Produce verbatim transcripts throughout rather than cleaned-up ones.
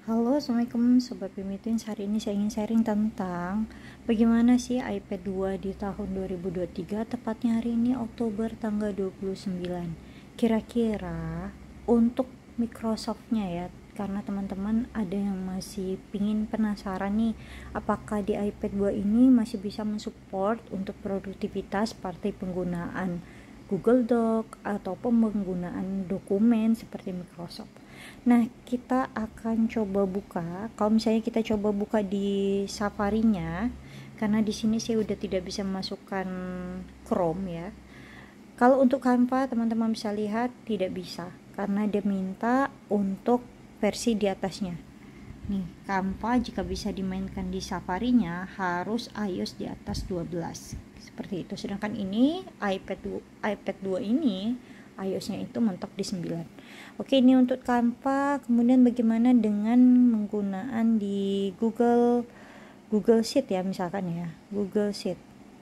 Halo, Assalamualaikum Sobat Pemitin. Hari ini saya ingin sharing tentang bagaimana sih iPad dua di tahun dua ribu dua puluh tiga, tepatnya hari ini Oktober tanggal dua puluh sembilan. Kira-kira untuk Microsoft-nya ya, karena teman-teman ada yang masih pingin penasaran nih, apakah di iPad dua ini masih bisa mensupport untuk produktivitas seperti penggunaan Google Doc ataupun penggunaan dokumen seperti Microsoft. Nah, kita akan coba buka. Kalau misalnya kita coba buka di Safari-nya, karena di sini saya udah tidak bisa memasukkan Chrome ya. Kalau untuk Canva, teman-teman bisa lihat tidak bisa, karena dia minta untuk versi di atasnya. Nih, Canva jika bisa dimainkan di Safari-nya harus iOS di atas dua belas. Seperti itu. Sedangkan ini iPad iPad dua ini iOS-nya itu mentok di sembilan. Oke, ini untuk Canva. Kemudian bagaimana dengan penggunaan di Google Google Sheet ya, misalkan ya, Google Sheet.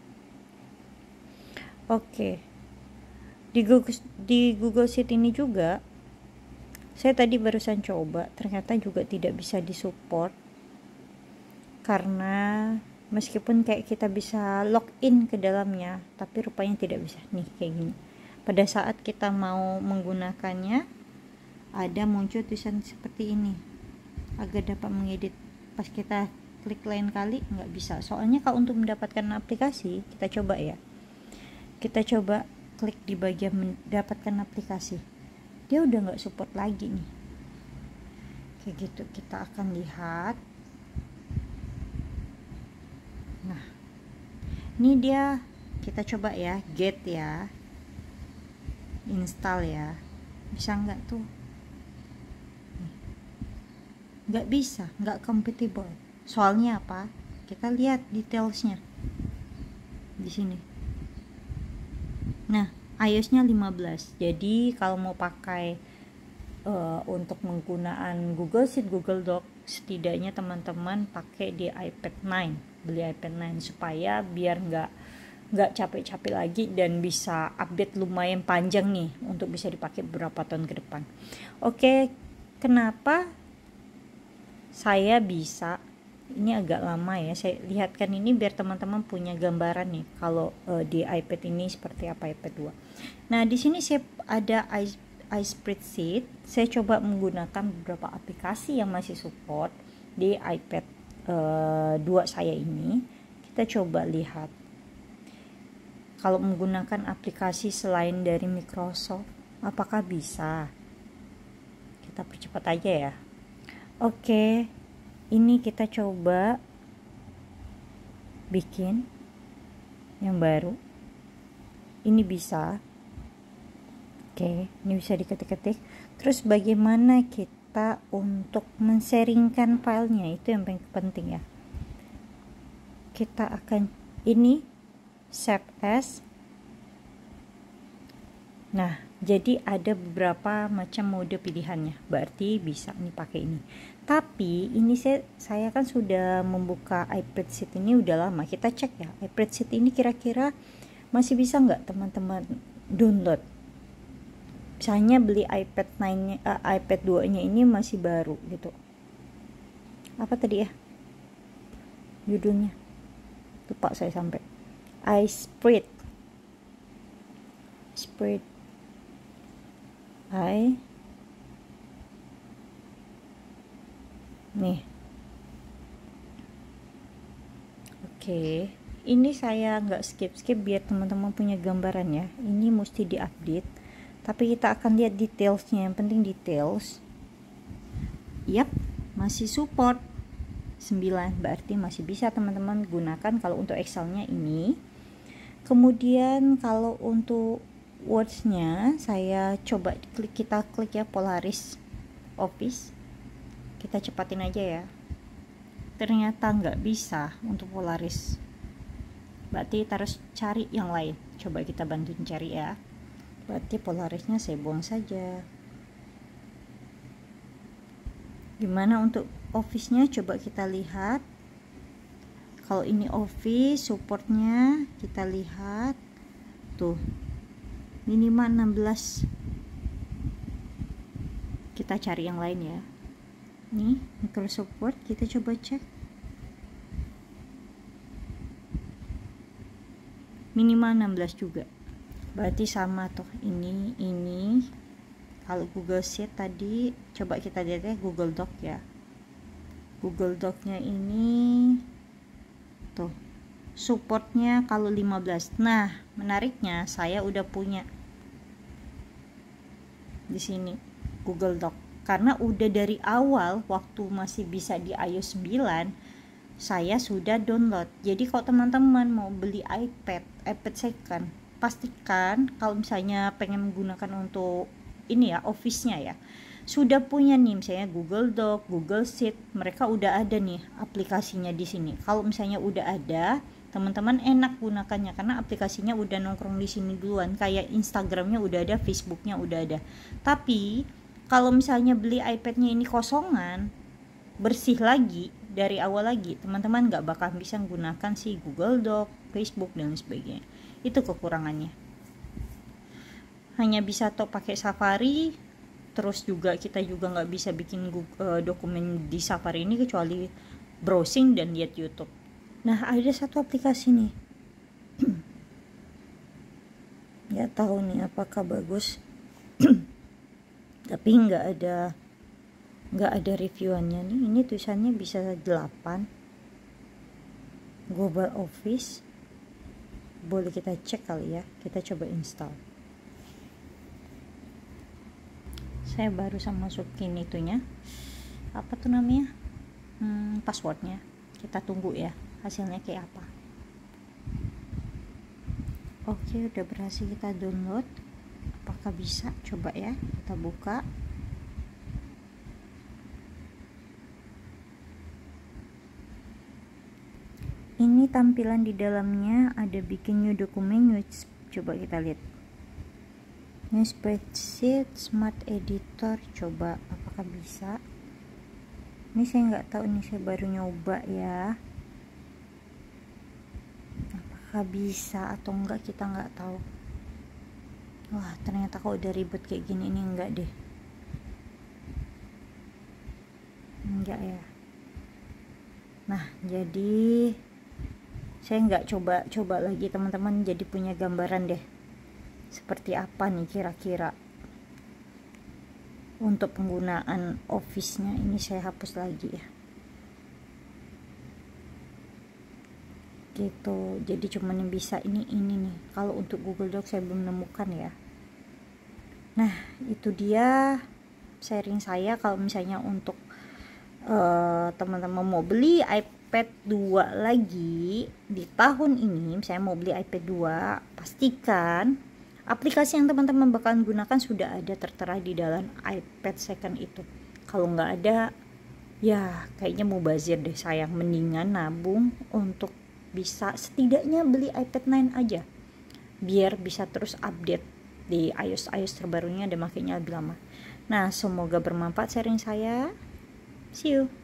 Oke. Di Google di Google Sheet ini juga saya tadi barusan coba, ternyata juga tidak bisa disupport. Karena meskipun kayak kita bisa login ke dalamnya, tapi rupanya tidak bisa. Nih, kayak gini. Pada saat kita mau menggunakannya, ada muncul tulisan seperti ini, agar dapat mengedit. Pas kita klik lain kali nggak bisa. Soalnya kalau untuk mendapatkan aplikasi, kita coba ya, kita coba klik di bagian mendapatkan aplikasi, dia udah nggak support lagi nih, kayak gitu. Kita akan lihat. Nah, ini dia, kita coba ya, get ya, install ya, bisa nggak tuh? Nggak bisa, nggak compatible. Soalnya apa? Kita lihat detailsnya di sini. Nah, iOS-nya lima belas. Jadi kalau mau pakai uh, untuk penggunaan Google Sheet, Google Doc, setidaknya teman-teman pakai di iPad nine, beli iPad nine supaya biar nggak nggak capek-capek lagi dan bisa update lumayan panjang nih untuk bisa dipakai beberapa tahun ke depan. Oke, kenapa saya bisa, ini agak lama ya, saya lihatkan ini biar teman-teman punya gambaran nih kalau uh, di iPad ini seperti apa iPad dua. Nah, di sini saya ada iSpreadsheet. Saya coba menggunakan beberapa aplikasi yang masih support di iPad uh, dua saya ini. Kita coba lihat kalau menggunakan aplikasi selain dari Microsoft, apakah bisa. Kita percepat aja ya. Oke, ini kita coba bikin yang baru. Ini bisa. Oke, ini bisa diketik-ketik. Terus bagaimana kita untuk men-sharingkan filenya, itu yang paling penting ya. Kita akan ini save as. Nah, jadi ada beberapa macam mode pilihannya, berarti bisa nih pakai ini. Tapi ini saya saya kan sudah membuka iSpreadsheet ini udah lama. Kita cek ya, iSpreadsheet ini kira-kira masih bisa nggak teman-teman download. Misalnya beli iPad nine-nya, uh, iPad dua-nya ini masih baru gitu. Apa tadi ya judulnya? Lupa saya sampai. iSpread. Spread. I nih. Oke, ini saya nggak skip-skip biar teman-teman punya gambaran ya. Ini mesti diupdate, tapi kita akan lihat detailsnya. Yang penting details. Yap, masih support sembilan, berarti masih bisa teman-teman gunakan kalau untuk Excel-nya ini. Kemudian kalau untuk Words-nya saya coba klik, kita klik ya Polaris Office. Kita cepatin aja ya. Ternyata nggak bisa untuk Polaris. Berarti kita harus cari yang lain. Coba kita bantuin cari ya. Berarti Polarisnya saya buang saja. Gimana untuk Office-nya? Coba kita lihat. Kalau ini Office supportnya, kita lihat tuh minimal enam belas. Kita cari yang lain ya. nih Microsoft Word, kita coba cek minimal enam belas juga, berarti sama tuh. Ini ini kalau Google Sheet tadi coba kita lihat ya, Google Doc ya, Google Doc-nya ini tuh supportnya kalau lima belas. Nah menariknya saya udah punya di sini Google Doc, karena udah dari awal waktu masih bisa di i O S sembilan saya sudah download. Jadi kalau teman-teman mau beli iPad iPad second, pastikan kalau misalnya pengen menggunakan untuk ini ya, Office-nya ya, sudah punya nih misalnya Google Doc, Google Sheet, mereka udah ada nih aplikasinya di sini. Kalau misalnya udah ada, teman-teman enak gunakannya karena aplikasinya udah nongkrong di sini duluan. Kayak Instagramnya udah ada, Facebooknya udah ada. Tapi kalau misalnya beli iPad-nya ini kosongan, bersih lagi dari awal lagi, teman-teman nggak bakal bisa menggunakan si Google Doc, Facebook dan sebagainya. Itu kekurangannya. Hanya bisa tuh pakai Safari, terus juga kita juga nggak bisa bikin Google, uh, dokumen di Safari ini kecuali browsing dan lihat YouTube. Nah ada satu aplikasi nih, nggak tahu nih apakah bagus, tapi nggak ada nggak ada reviewannya nih. Ini tulisannya bisa delapan, Global Office. Boleh kita cek kali ya, kita coba install. Saya baru sama masukin itunya, apa tuh namanya, hmm, passwordnya. Kita tunggu ya hasilnya kayak apa. Oke, udah berhasil kita download. Apakah bisa? Coba ya, kita buka. Ini tampilan di dalamnya, ada bikin new dokumen, new, coba kita lihat. New spreadsheet, smart editor, coba apakah bisa. Ini saya nggak tahu nih, saya baru nyoba ya. Apakah bisa atau enggak kita nggak tahu. Wah ternyata kalau udah ribet kayak gini ini enggak deh. Enggak ya. Nah jadi saya nggak coba-coba lagi teman-teman, jadi punya gambaran deh seperti apa nih kira-kira untuk penggunaan Office-nya. Ini saya hapus lagi ya, gitu. Jadi cuman yang bisa ini ini nih. Kalau untuk Google Docs saya belum menemukan ya. Nah itu dia sharing saya. Kalau misalnya untuk uh, teman-teman mau beli iPad dua lagi di tahun ini, saya mau beli iPad dua, pastikan aplikasi yang teman-teman bakalan gunakan sudah ada tertera di dalam iPad second itu. Kalau nggak ada, ya kayaknya mubazir deh, sayang. Mendingan nabung untuk bisa setidaknya beli iPad nine aja, biar bisa terus update di iOS iOS terbarunya dan makanya lebih lama. Nah semoga bermanfaat sharing saya. See you.